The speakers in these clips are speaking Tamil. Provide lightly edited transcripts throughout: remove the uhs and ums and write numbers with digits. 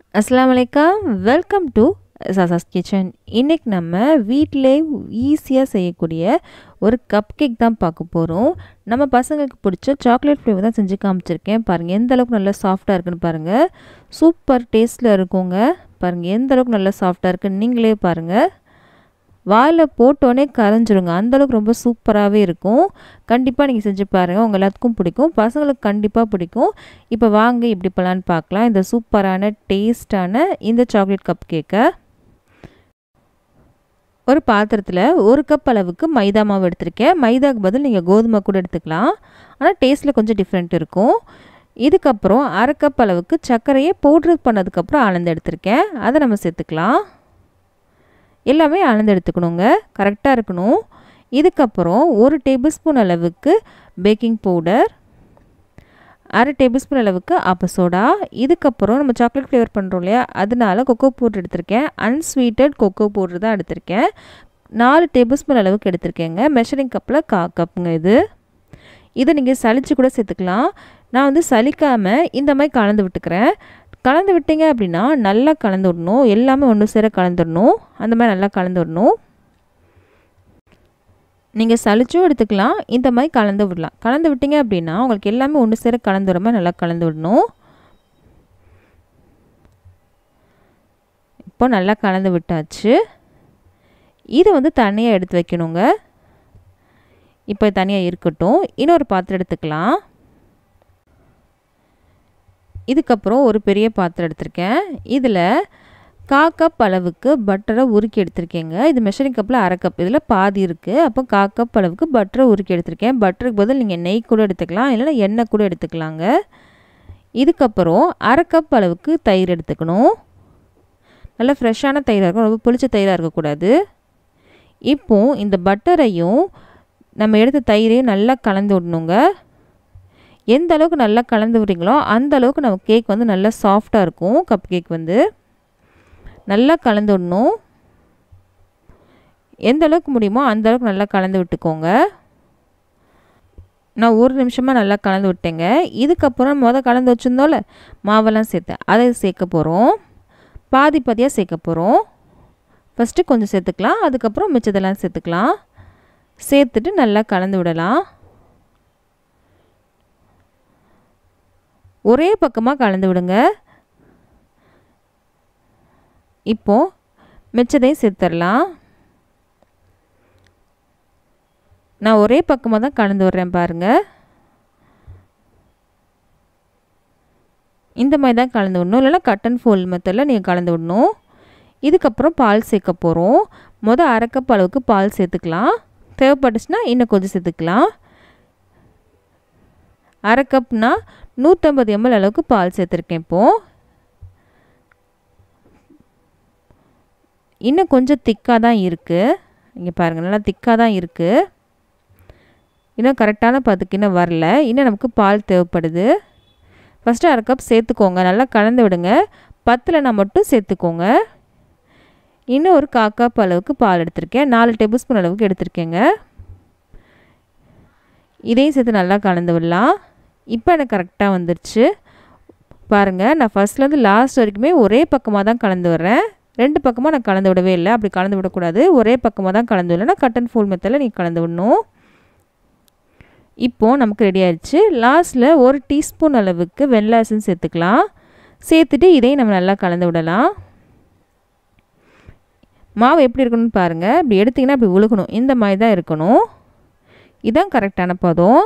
அஸ்ஸலாமு அலைக்கும். வெல்கம் டு சாசாஸ் கிச்சன். இன்றைக்கி நம்ம வீட்டிலே ஈஸியாக செய்யக்கூடிய ஒரு கப் கேக் தான் பார்க்க போகிறோம். நம்ம பசங்களுக்கு பிடிச்ச சாக்லேட் ஃப்ளேவர் தான் செஞ்சு காமிச்சிருக்கேன். பாருங்கள் எந்த அளவுக்கு நல்லா சாஃப்டாக இருக்குன்னு பாருங்கள். சூப்பர் டேஸ்ட்டில் இருக்குங்க. பாருங்கள் எந்த அளவுக்கு நல்லா சாஃப்டாக இருக்குன்னு நீங்களே பாருங்கள். வாயில் போட்டோன்னே கரைஞ்சிருங்க. அந்தளவுக்கு ரொம்ப சூப்பராகவே இருக்கும். கண்டிப்பாக நீங்கள் செஞ்சு பாருங்கள். உங்கள் எல்லாத்துக்கும் பிடிக்கும், பசங்களுக்கு கண்டிப்பாக பிடிக்கும். இப்போ வாங்க எப்படி பண்ணலான்னு பார்க்கலாம். இந்த சூப்பரான டேஸ்டான இந்த சாக்லேட் கப் கேக்கை ஒரு பாத்திரத்தில் 1 கப் அளவுக்கு மைதா மாவு எடுத்திருக்கேன். மைதாக்கு பதில் நீங்கள் கோதுமை கூட எடுத்துக்கலாம். ஆனால் டேஸ்ட்டில் கொஞ்சம் டிஃப்ரெண்ட் இருக்கும். இதுக்கப்புறம் 1/2 கப் அளவுக்கு சர்க்கரையை பவுட்ரு பண்ணதுக்கப்புறம் அளந்து எடுத்திருக்கேன். அதை நம்ம சேர்த்துக்கலாம். எல்லாமே அளந்து எடுத்துக்கணுங்க, கரெக்டாக இருக்கணும். இதுக்கப்புறம் 1 டேபிள் ஸ்பூன் அளவுக்கு பேக்கிங் பவுடர், 1/2 டேபிள் ஸ்பூன் அளவுக்கு ஆப்ப சோடா. இதுக்கப்புறம் நம்ம சாக்லேட் ஃப்ளேவர் பண்ணுறோம் இல்லையா, அதனால கொக்கோ பவுட்ரு எடுத்திருக்கேன். அன்ஸ்வீட்டட் கொக்கோ பவுட்ரு தான் எடுத்திருக்கேன். 4 டேபிள் ஸ்பூன் அளவுக்கு எடுத்திருக்கேங்க. மெஷரிங் கப்பில் 1/4 கப்புங்க இது. இதை நீங்கள் சலிச்சு கூட சேர்த்துக்கலாம். நான் வந்து சலிக்காமல் இந்த மாதிரி கலந்து விட்டுக்கிறேன். கலந்து விட்டீங்க அப்படின்னா நல்லா கலந்து விடணும். எல்லாமே ஒன்று சேர கலந்துடணும். அந்த மாதிரி நல்லா கலந்து விடணும். நீங்கள் சலிச்சும் எடுத்துக்கலாம், இந்த மாதிரி கலந்து விடலாம். கலந்து விட்டீங்க அப்படின்னா உங்களுக்கு எல்லாமே ஒன்று சேர கலந்து விட மாதிரி நல்லா கலந்து விடணும். இப்போ நல்லா கலந்து விட்டாச்சு. இது வந்து தனியாக எடுத்து வைக்கணுங்க. இப்போ தனியாக இருக்கட்டும். இன்னொரு பாத்திரம் எடுத்துக்கலாம். இதுக்கப்புறம் ஒரு பெரிய பாத்திரம் எடுத்திருக்கேன். இதில் 1/4 கப் அளவுக்கு பட்டரை உருக்கி எடுத்திருக்கேங்க. இது மெஷரிங் கப்பில் 1/2 கப், இதில் பாதி இருக்குது. அப்போ 1/4 கப் அளவுக்கு பட்டரை உருக்கி எடுத்திருக்கேன். பட்டருக்கு பதில் நீங்கள் நெய் கூட எடுத்துக்கலாம், இல்லைன்னா எண்ணெய் கூட எடுத்துக்கலாங்க. இதுக்கப்புறம் 1/2 கப் அளவுக்கு தயிர் எடுத்துக்கணும். நல்லா ஃப்ரெஷ்ஷான தயிராக இருக்கும், ரொம்ப புளிச்ச தயிராக இருக்கக்கூடாது. இப்போது இந்த பட்டரையும் நம்ம எடுத்த தயிரையும் நல்லா கலந்து விடணுங்க. எந்த அளவுக்கு நல்லா கலந்து விடுறீங்களோ அந்த அளவுக்கு நம்ம கேக் வந்து நல்லா சாஃப்டாக இருக்கும். கப் கேக் வந்து நல்லா கலந்து விடணும். எந்த அளவுக்கு முடியுமோ அந்த அளவுக்கு நல்லா கலந்து விட்டுக்கோங்க. நான் 1 நிமிஷமாக நல்லா கலந்து விட்டேங்க. இதுக்கப்புறம் கலந்து வச்சுருந்தோம்ல மாவெல்லாம் சேர்த்தேன், அதை சேர்க்க போகிறோம். பாதி பாதியாக சேர்க்க போகிறோம். ஃபஸ்ட்டு கொஞ்சம் சேர்த்துக்கலாம், அதுக்கப்புறம் மிச்சதெல்லாம் சேர்த்துக்கலாம். சேர்த்துட்டு நல்லா கலந்து விடலாம். ஒரே பக்கமாக கலந்து விடுங்க. இப்போது மிச்சதையும் சேர்த்துடலாம். நான் ஒரே பக்கமாக தான் கலந்து விடுறேன் பாருங்கள். இந்த மாதிரி தான் கலந்து விடணும், இல்லைன்னா கட் அண்ட் ஃபோல்ட் மெத்தடில் நீங்கள் கலந்து விடணும். இதுக்கப்புறம் பால் சேர்க்க போகிறோம். 1/2 கப் அளவுக்கு பால் சேர்த்துக்கலாம். தேவைப்பட்டுச்சுன்னா இன்னும் கொஞ்சம் சேர்த்துக்கலாம். 1/2 கப்னா 150 ml அளவுக்கு பால் சேர்த்துருக்கேன். இப்போது இன்னும் கொஞ்சம் திக்காக தான் இருக்குது. இங்கே பாருங்கள், நல்லா திக்காக தான் இருக்குது. இன்னும் கரெக்டான பதத்துக்கு இன்னும் வரல. இன்னும் நமக்கு பால் தேவைப்படுது. ஃபஸ்ட்டு 1/2 கப் சேர்த்துக்கோங்க. நல்லா கலந்து விடுங்க. பத்தலைனா மட்டும் சேர்த்துக்கோங்க. இன்னும் ஒரு 1/4 கப் அளவுக்கு பால் எடுத்திருக்கேன். 4 டேபிள் ஸ்பூன் அளவுக்கு எடுத்திருக்கேங்க. இதையும் சேர்த்து நல்லா கலந்து விடலாம். இப்போ எனக்கு கரெக்டாக வந்துருச்சு பாருங்கள். நான் ஃபஸ்ட்லேருந்து லாஸ்ட் வரைக்குமே ஒரே பக்கமாக தான் கலந்து விடுறேன். 2 பக்கமாக நான் கலந்து விடவே இல்லை. அப்படி கலந்து விடக்கூடாது. ஒரே பக்கமாக தான் கலந்து விடலைன்னா கட் அண்ட் ஃபோல்ட் மெத்தடில் நீங்கள் கலந்து விடணும். இப்போது நமக்கு ரெடி ஆயிடுச்சு. லாஸ்ட்டில் 1 டீஸ்பூன் அளவுக்கு வெனிலா எசன்ஸ் சேர்த்துக்கலாம். சேர்த்துட்டு இதையும் நம்ம நல்லா கலந்து விடலாம். மாவு எப்படி இருக்கணும்னு பாருங்கள். இப்படி எடுத்திங்கன்னா இப்படி உழுகணும். இந்த மாதிரி தான் இருக்கணும். இதுதான் கரெக்டான பதம்.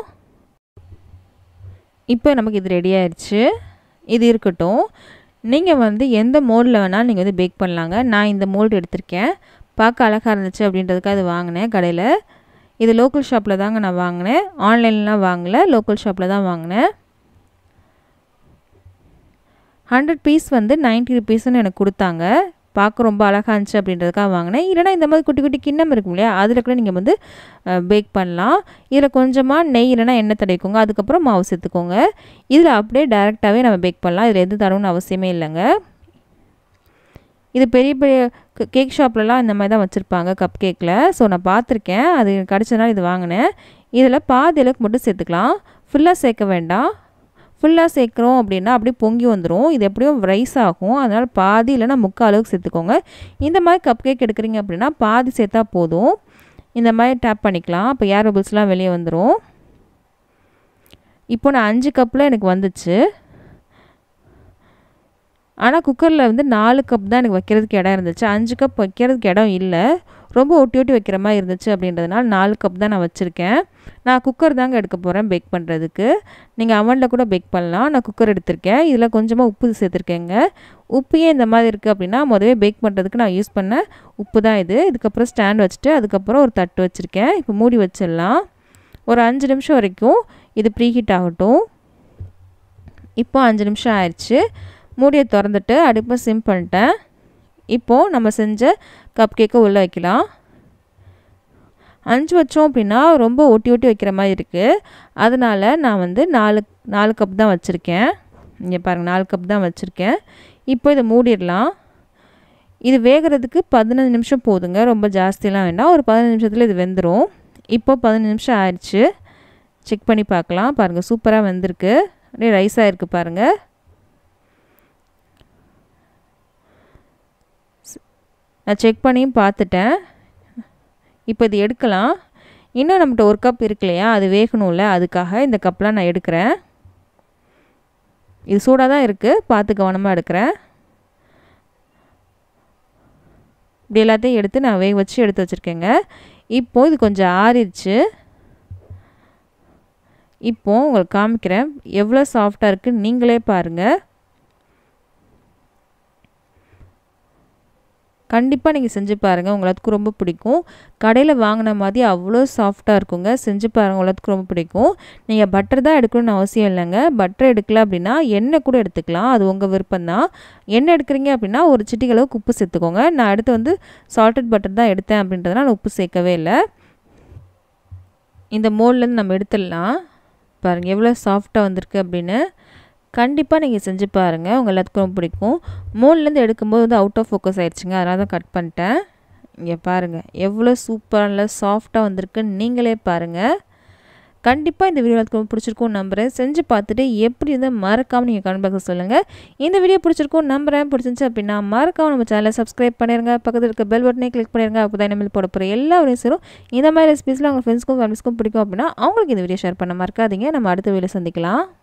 இப்போ நமக்கு இது ரெடி ஆயிடுச்சு. இது இருக்கட்டும். நீங்கள் வந்து எந்த மோல்டில் வேணாலும் நீங்கள் வந்து பேக் பண்ணலாங்க. நான் இந்த மோல்டு எடுத்திருக்கேன். பார்க்க அழகாக இருந்துச்சு அப்படின்றதுக்காக அது வாங்கினேன் கடையில். இது லோக்கல் ஷாப்பில் தாங்க நான் வாங்கினேன். ஆன்லைன்லாம் வாங்கலை, லோக்கல் ஷாப்பில் தான் வாங்கினேன். 100 பீஸ் வந்து 90 ருபீஸ்ன்னு எனக்கு கொடுத்தாங்க. பார்க்க ரொம்ப அழகாக இருந்துச்சு அப்படின்றதுக்காக வாங்கினேன். இல்லைனா இந்த மாதிரி குட்டி குட்டி கிண்ணம் இருக்கும் இல்லையா, அதில் கூட நீங்கள் வந்து பேக் பண்ணலாம். இதில் கொஞ்சமாக நெய் இல்லைனா எண்ணெய் தடவிக்கோங்க. அதுக்கப்புறம் மாவு சேர்த்துக்கோங்க. இதில் அப்படியே டைரெக்டாகவே நம்ம பேக் பண்ணலாம். இதில் எது தரணும்னு அவசியமே இல்லைங்க. இது பெரிய பெரிய கேக் ஷாப்லலாம் இந்த மாதிரி தான் வச்சுருப்பாங்க கப் கேக்கில். ஸோ நான் பார்த்துருக்கேன், அது கிடச்சதுனால இது வாங்கினேன். இதில் பாதி அளவுக்கு மட்டும் சேர்த்துக்கலாம். ஃபுல்லாக சேர்க்க வேண்டாம். ஃபுல்லாக சேர்க்குறோம் அப்படின்னா அப்படியே பொங்கி வந்துடும். இது எப்படியும் ரைஸ் ஆகும். அதனால் பாதி இல்லைன்னா முக்கால் அளவுக்கு சேர்த்துக்கோங்க. இந்த மாதிரி கப் கேக் எடுக்கிறீங்க அப்படின்னா பாதி சேர்த்தா போதும். இந்த மாதிரி டேப் பண்ணிக்கலாம். அப்போ ஏர் பபிள்ஸ்லாம் வெளியே வந்துடும். இப்போ நான் 5 கப்பில் எனக்கு வந்துச்சு. ஆனால் குக்கரில் வந்து 4 கப் தான் எனக்கு வைக்கிறதுக்கு இடம் இருந்துச்சு. 5 கப் வைக்கிறதுக்கு இடம் இல்லை. ரொம்ப ஒட்டி ஒட்டி வைக்கிற மாதிரி இருந்துச்சு அப்படின்றதுனால 4 கப் தான் நான் வச்சுருக்கேன். நான் குக்கர் தாங்க எடுக்க போகிறேன் பேக் பண்ணுறதுக்கு. நீங்கள் அவனில் கூட பேக் பண்ணலாம். நான் குக்கர் எடுத்திருக்கேன். இதில் கொஞ்சமாக உப்பு சேர்த்துருக்கேங்க. உப்பையே இந்த மாதிரி இருக்குது அப்படின்னா முதவே பேக் பண்ணுறதுக்கு நான் யூஸ் பண்ண உப்பு தான் இது. இதுக்கப்புறம் ஸ்டாண்ட் வச்சுட்டு அதுக்கப்புறம் ஒரு தட்டு வச்சுருக்கேன். இப்போ மூடி வச்சிடலாம். ஒரு 5 நிமிஷம் வரைக்கும் இது ப்ரீஹீட் ஆகட்டும். இப்போ 5 நிமிஷம் ஆயிடுச்சு. மூடியை திறந்துட்டு அடுப்பை சிம் பண்ணிட்டேன். இப்போது நம்ம செஞ்ச கப் கேக்கை உள்ளே வைக்கலாம். 5 வச்சோம் அப்படின்னா ரொம்ப ஒட்டி ஒட்டி வைக்கிற மாதிரி இருக்குது. அதனால் நான் வந்து 4 கப் தான் வச்சுருக்கேன். இங்கே பாருங்கள் 4 கப் தான் வச்சுருக்கேன். இப்போ இதை மூடிடலாம். இது வேகிறதுக்கு 15 நிமிஷம் போதுங்க. ரொம்ப ஜாஸ்தியெலாம் வேண்டாம். ஒரு 15 நிமிஷத்தில் இது வெந்துடும். இப்போ 15 நிமிஷம் ஆயிடுச்சு. செக் பண்ணி பார்க்கலாம். பாருங்கள் சூப்பராக வெந்திருக்கு. அப்படியே ரைஸாக இருக்குது பாருங்கள். நான் செக் பண்ணியும் பார்த்துட்டேன். இப்போ இது எடுக்கலாம். இன்னும் நம்மகிட்ட ஒரு கப் இருக்கு இல்லையா, அது வேகணும்ல, அதுக்காக இந்த கப்லாம் நான் எடுக்கிறேன். இது சூடாக தான் இருக்குது, பார்த்து கவனமாக எடுக்கிறேன். இப்படி எல்லாத்தையும் எடுத்து நான் வேக வச்சு எடுத்து வச்சுருக்கேங்க. இப்போது இது கொஞ்சம் ஆறிடுச்சு. இப்போது உங்களுக்கு காமிக்கிறேன் எவ்வளோ சாஃப்டாக இருக்குன்னு நீங்களே பாருங்கள். கண்டிப்பாக நீங்கள் செஞ்சு பாருங்கள். உங்களுக்கு ரொம்ப பிடிக்கும். கடையில் வாங்கின மாதிரி அவ்வளோ சாஃப்டாக இருக்குங்க. செஞ்சு பாருங்கள், உங்களுக்கு ரொம்ப பிடிக்கும். நீங்கள் பட்டர் தான் எடுக்கணும்னு அவசியம் இல்லைங்க. பட்டர் எடுக்கல அப்படின்னா எண்ணெய் கூட எடுத்துக்கலாம். அது உங்கள் விருப்பம் தான். எண்ணெய் எடுக்கிறீங்க அப்படின்னா ஒரு சிட்டிகை அளவுக்கு உப்பு சேர்த்துக்கோங்க. நான் அடுத்து வந்து சால்டட் பட்டர் தான் எடுத்தேன் அப்படின்றதுனால நான் உப்பு சேர்க்கவே இல்லை. இந்த மோல்லேருந்து நம்ம எடுத்துடலாம். பாருங்கள் எவ்வளோ சாஃப்டாக வந்திருக்கு அப்படின்னு. கண்டிப்பாக நீங்கள் செஞ்சு பாருங்கள். உங்கள் எல்லாத்துக்கும் ரொம்ப பிடிக்கும். மோல்லேருந்து எடுக்கும்போது வந்து அவுட் ஆஃப் ஃபோக்கஸ் ஆகிடுச்சுங்க. அதனால தான் கட் பண்ணிட்டேன். இங்கே பாருங்கள் எவ்வளோ சூப்பராக சாஃப்டாக வந்திருக்குன்னு நீங்களே பாருங்கள். கண்டிப்பாக இந்த வீடியோ எல்லாத்துக்கும் ரொம்ப பிடிச்சிருக்கும் நம்புகிறேன். செஞ்சு பார்த்துட்டு எப்படி இருந்தால் மறக்காமல் நீங்கள் கமெண்ட் பாக்ஸில் சொல்லுங்கள். இந்த வீடியோ பிடிச்சிருக்கும் நம்புகிறேன். பிடிச்சிருந்துச்சு அப்படின்னா மறக்காமல் நம்ம சேனலை சப்ஸ்கிரைப் பண்ணிடுங்க. பக்கத்தில் இருக்க பெல் பட்டனே கிளிக் பண்ணிடுங்க. அப்போ தான் இனிமேல் போட போகிற எல்லா வீடியோஸும் இந்த மாதிரி ரெசிபீஸ்லாம் உங்கள் ஃப்ரெண்ட்ஸ்க்கும் ஃபேமிலிஸ்க்கும் பிடிக்கும் அப்படின்னா அவங்களுக்கு இந்த வீடியோ ஷேர் பண்ண மறக்காதீங்க. நம்ம அடுத்த வீடியோ சந்திக்கலாம்.